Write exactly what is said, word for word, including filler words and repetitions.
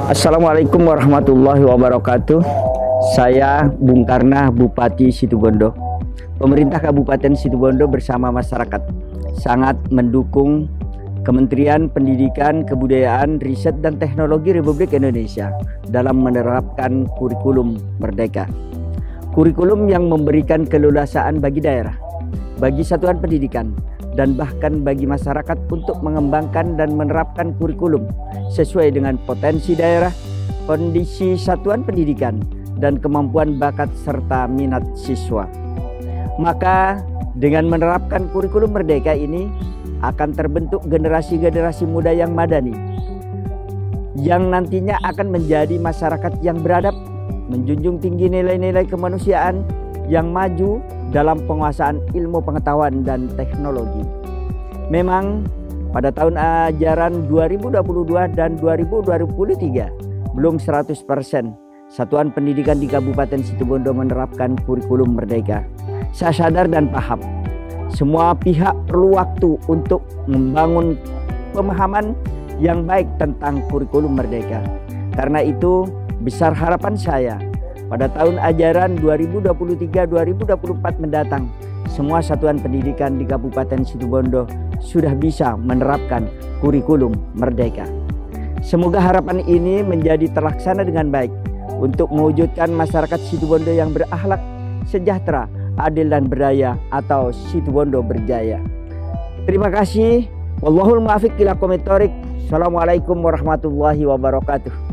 Assalamualaikum warahmatullahi wabarakatuh. Saya Bung Karna, Bupati Situbondo. Pemerintah Kabupaten Situbondo bersama masyarakat sangat mendukung Kementerian Pendidikan, Kebudayaan, Riset dan Teknologi Republik Indonesia dalam menerapkan kurikulum merdeka. Kurikulum yang memberikan keleluasaan bagi daerah, bagi satuan pendidikan, dan bahkan bagi masyarakat untuk mengembangkan dan menerapkan kurikulum sesuai dengan potensi daerah, kondisi satuan pendidikan, dan kemampuan bakat serta minat siswa. Maka dengan menerapkan kurikulum merdeka ini akan terbentuk generasi-generasi muda yang madani, yang nantinya akan menjadi masyarakat yang beradab, menjunjung tinggi nilai-nilai kemanusiaan, yang maju dalam penguasaan ilmu pengetahuan dan teknologi. Memang pada tahun ajaran dua ribu dua puluh dua dan dua ribu dua puluh tiga belum seratus persen satuan pendidikan di Kabupaten Situbondo menerapkan kurikulum merdeka. Saya sadar dan paham semua pihak perlu waktu untuk membangun pemahaman yang baik tentang kurikulum merdeka. Karena itu besar harapan saya pada tahun ajaran dua ribu dua puluh tiga dua ribu dua puluh empat mendatang, semua satuan pendidikan di Kabupaten Situbondo sudah bisa menerapkan kurikulum merdeka. Semoga harapan ini menjadi terlaksana dengan baik untuk mewujudkan masyarakat Situbondo yang berakhlak, sejahtera, adil dan berdaya, atau Situbondo berjaya. Terima kasih. Wallahul muwaffiq ila aqwamit thoriq. Assalamualaikum warahmatullahi wabarakatuh.